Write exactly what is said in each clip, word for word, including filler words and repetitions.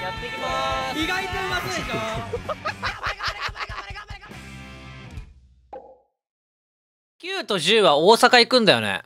やっていきまーす。 意外とうまそうでしょ。 きゅうとじゅうは大阪行くんだよね。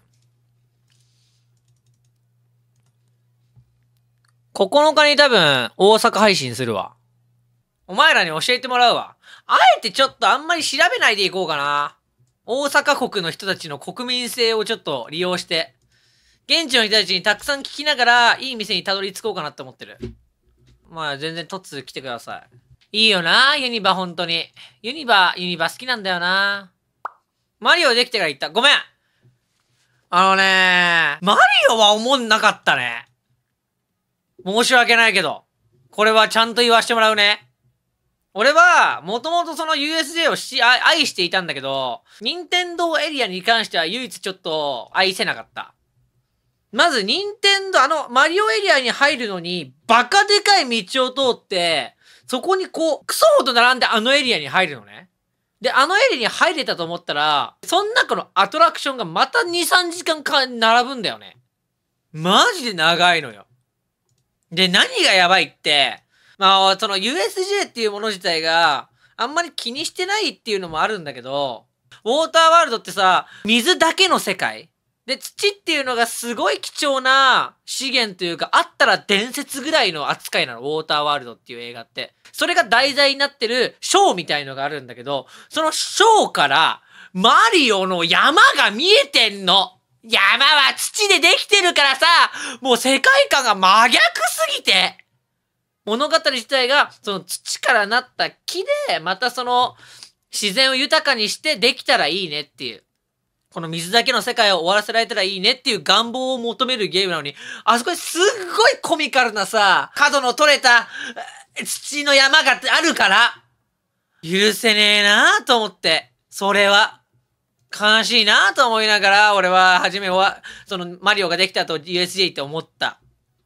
ここのかに多分大阪配信するわ。お前らに教えてもらうわ。あえてちょっとあんまり調べないでいこうかな。大阪国の人たちの国民性をちょっと利用して、現地の人たちにたくさん聞きながら、いい店にたどり着こうかなって思ってる。まあ全然トッツー来てください。いいよな、ユニバ本当に。ユニバ、ユニバ好きなんだよな。マリオできてから言った。ごめん。あのねマリオは思んなかったね。申し訳ないけど。これはちゃんと言わしてもらうね。俺は、もともとその ユーエスジェー をし、愛していたんだけど、任天堂エリアに関しては唯一ちょっと愛せなかった。まず、任天堂、あの、マリオエリアに入るのに、バカでかい道を通って、そこにこう、クソほど並んであのエリアに入るのね。で、あのエリアに入れたと思ったら、その中のアトラクションがまたに、さんじかんか並ぶんだよね。マジで長いのよ。で、何がやばいって、まあ、その ユーエスジェー っていうもの自体があんまり気にしてないっていうのもあるんだけど、ウォーターワールドってさ、水だけの世界で、土っていうのがすごい貴重な資源というか、あったら伝説ぐらいの扱いなの、ウォーターワールドっていう映画って。それが題材になってるショーみたいのがあるんだけど、そのショーからマリオの山が見えてんの。山は土でできてるからさ、もう世界観が真逆すぎて。物語自体が、その土からなった木で、またその自然を豊かにしてできたらいいねっていう。この水だけの世界を終わらせられたらいいねっていう願望を求めるゲームなのに、あそこにすっごいコミカルなさ、角の取れた土の山があるから、許せねえなぁと思って、それは。悲しいなぁと思いながら、俺は初めは、そのマリオができたと ユーエスジェー って思った。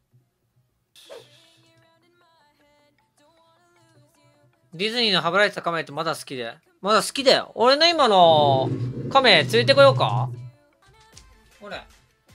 ディズニーのはぶられてたカメってまだ好きで。まだ好きだよ。俺の今のカメ連れてこようか。ほれ。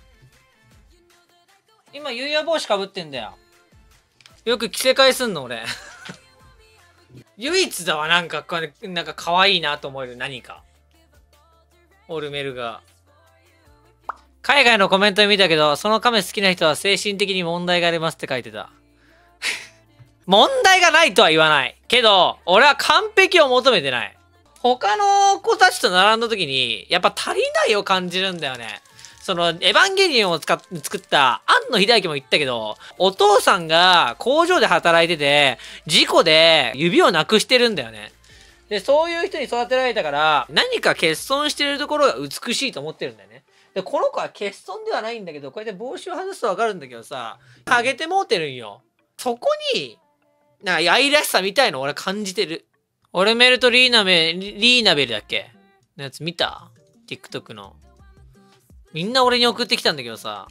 今、ユーヤ帽子かぶってんだよ。よく着せ替えすんの、俺。唯一だわ、なんか、なんか可愛いなと思える何か。オルメルが。海外のコメント見たけど、そのカメ好きな人は精神的に問題がありますって書いてた。問題がないとは言わない。けど、俺は完璧を求めてない。他の子たちと並んだ時に、やっぱ足りないを感じるんだよね。その、エヴァンゲリオンを使っ作った庵野秀明も言ったけど、お父さんが工場で働いてて、事故で指をなくしてるんだよね。で、そういう人に育てられたから、何か欠損してるところが美しいと思ってるんだよね。で、この子は欠損ではないんだけど、こうやって帽子を外すとわかるんだけどさ、ハゲてもうてるんよ。そこに、なんか愛らしさみたいの俺感じてる。俺メルとリーナベ、リーナベルだっけのやつ見た ?TikTok の。みんな俺に送ってきたんだけどさ。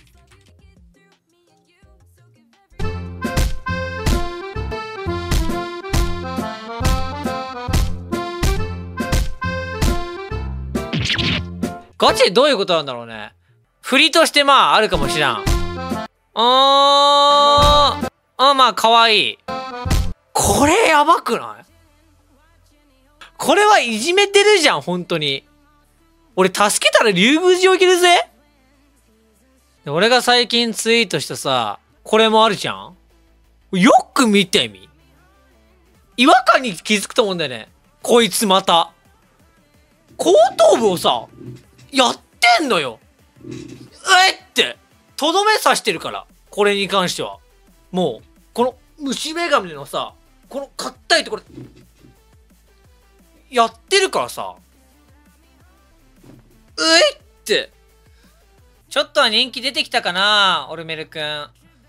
ガチでどういうことなんだろうね。振りとしてまああるかもしらん。あー、あ、まあかわいい。これやばくない？これはいじめてるじゃん、本当に。俺助けたら竜宮寺をいけるぜ。俺が最近ツイートしたさ、これもあるじゃん。よく見てみ。違和感に気づくと思うんだよね。こいつまた。後頭部をさ、やってんのよ。えって、とどめ刺してるから。これに関しては。もう、この虫眼鏡のさ、この硬いところ、やってるからさ。えって。ちょっとは人気出てきたかな、オルメルくん。え、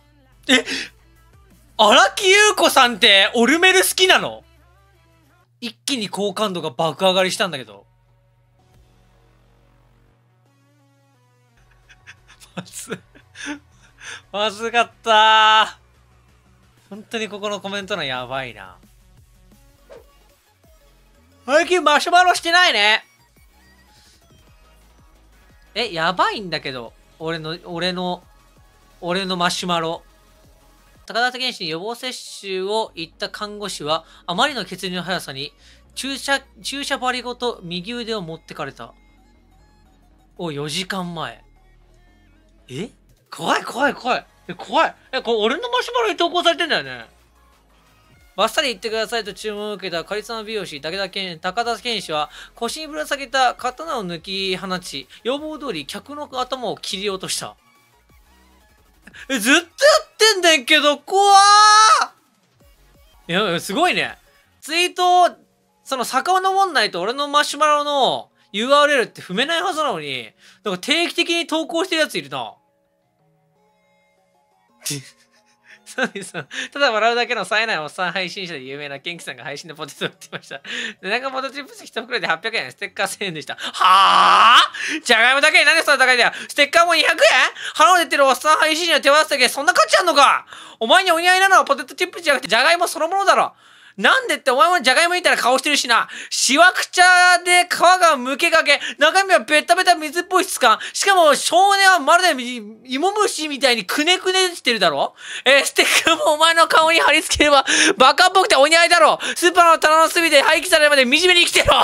荒木優子さんってオルメル好きなの？一気に好感度が爆上がりしたんだけど。まず、まずかったー。本当にここのコメントのやばいな。最近マシュマロしてないね。え、やばいんだけど。俺の、俺の、俺のマシュマロ。 高田健氏に予防接種を言った看護師は、あまりの血流の速さに、注射、注射針ごと右腕を持ってかれた。お、よじかんまえ。え怖い怖い怖い。え、怖い。え、これ俺のマシュマロに投稿されてんだよね。バッサリ言ってくださいと注文を受けたカリスマ美容師、武田健、高田健氏は、腰にぶら下げた刀を抜き放ち、要望通り客の頭を切り落とした。え、ずっとやってんだけど、怖ーいや、すごいね。ツイート、その坂を登んないと俺のマシュマロの ユーアールエル って踏めないはずなのに、なんか定期的に投稿してるやついるな。そうです。ただ笑うだけの冴えないおっさん配信者で有名なケンキさんが配信でポテトを売っていました。で、なんかポテトチップス一袋ではっぴゃくえん、ステッカーせんえんでした。はぁじゃがいもだけになんでそんな高いんだよ。ステッカーもにひゃくえん腹を出てるおっさん配信者の手渡すだけでそんな価値あんのか。お前にお似合いなのはポテトチップスじゃなくてじゃがいもそのものだろ。なんでってお前もじゃがいもみたいな顔してるしな。しわくちゃで皮がむけかけ、中身はベタベタ水っぽい質感。しかも少年はまるで芋虫みたいにくねくねしてるだろ。えー、ステッカーもお前の顔に貼り付ければバカっぽくてお似合いだろ。スーパーの棚の隅で廃棄されるまで惨めに生きてろ。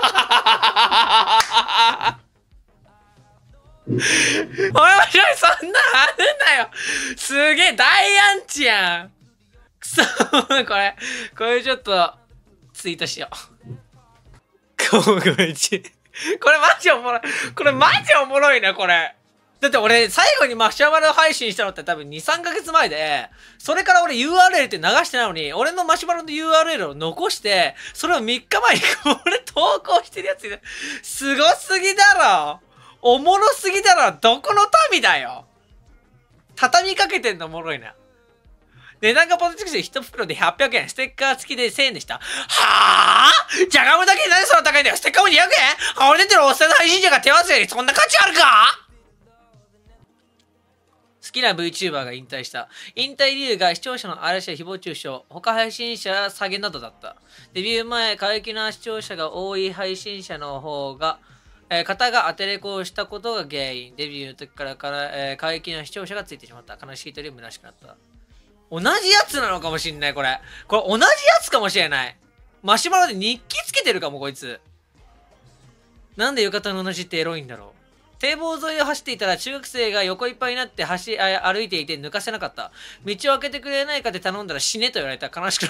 おいおい、そんなのあるんなよ。すげえ大アンチやん。くそこれ、これちょっと、ツイートしよう。これ、これマジおもろい。これマジおもろいな、これ。だって俺、最後にマシュマロ配信したのって多分に、さんかげつまえで、それから俺 ユーアールエル って流してないのに、俺のマシュマロの ユーアールエル を残して、それをみっかまえにこれ投稿してるやついる。すごすぎだろ。おもろすぎだろ。どこの民だよ。畳みかけてんのおもろいな。値段がポテトチップス一袋でひゃくえん、ステッカー付きでせんえんでした。はぁじゃがいもだけで何でそんな高いんだよ。ステッカーもにひゃくえんあれ出てるおっさんの配信者が手渡すよりそんな価値あるか。好きな VTuber が引退した。引退理由が視聴者の嵐や誹謗中傷、他配信者下げなどだった。デビュー前、過激な視聴者が多い配信者の方が、えー、方がアテレコをしたことが原因。デビューの時からから、えー、過激な視聴者がついてしまった。悲しいというより虚しくなった。同じやつなのかもしんない、これ。これ同じやつかもしれない。マシュマロで日記つけてるかも、こいつ。なんで浴衣の同じってエロいんだろう。堤防沿いを走っていたら中学生が横いっぱいになって走あ歩いていて抜かせなかった。道を開けてくれないかって頼んだら死ねと言われた。悲しくなった。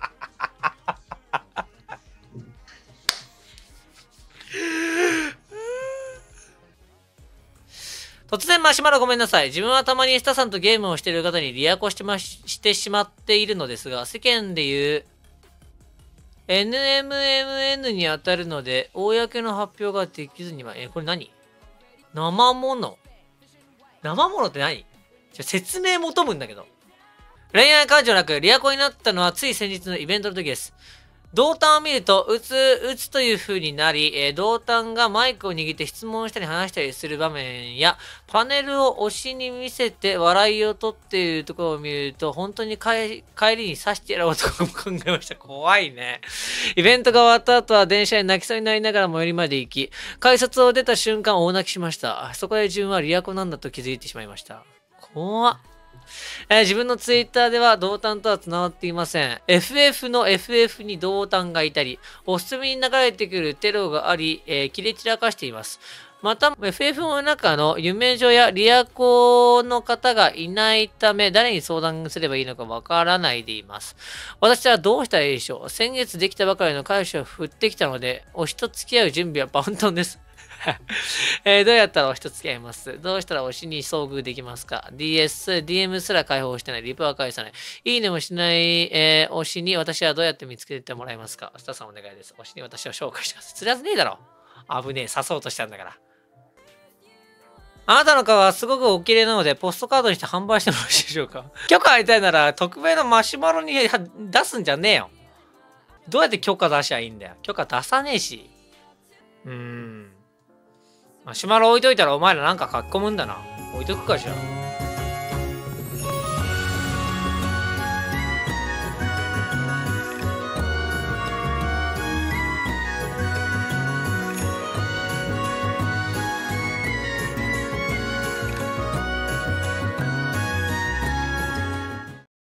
突然マシュマロごめんなさい。自分はたまにスタさんとゲームをしている方にリアコしてまし、してしまっているのですが、世間でいう エヌエムエムエヌ に当たるので、公の発表ができずには、え、これ何？生もの。生ものって何？じゃ説明求むんだけど。恋愛感情なく、リアコになったのはつい先日のイベントの時です。同担を見ると、うつ、うつという風になり、えー、同担がマイクを握って質問したり話したりする場面や、パネルを推しに見せて笑いを取っているところを見ると、本当に帰りに刺してやろうとかも考えました。怖いね。イベントが終わった後は電車に泣きそうになりながら最寄りまで行き、改札を出た瞬間大泣きしました。そこで自分はリアコなんだと気づいてしまいました。怖っ。えー、自分のツイッターでは同担とは繋がっていません。エフエフ の エフエフ に同担がいたり、おすすめに流れてくるテロがあり、えー、切れ散らかしています。また、エフエフ の中の夢女やリアコの方がいないため、誰に相談すればいいのかわからないでいます。私はどうしたらいいでしょう。先月できたばかりの彼氏を振ってきたので、推しと付き合う準備は万端です。えー、どうやったら推しと付き合います？どうしたら推しに遭遇できますか？ ディーエス、ディーエム すら開放してない。リプは返さない。いいねもしない、えー、推しに私はどうやって見つけてもらえますか？スタさんお願いです。推しに私は紹介してください。釣らずねえだろ。危ねえ。刺そうとしたんだから。あなたの顔はすごくお綺麗なので、ポストカードにして販売してもよろしいでしょうか？許可ありたいなら、匿名のマシュマロに出すんじゃねえよ。どうやって許可出しゃいいんだよ。許可出さねえし。うーん。マシュマロ置いといたらお前らなんか書き込むんだな。置いとくかじゃあ。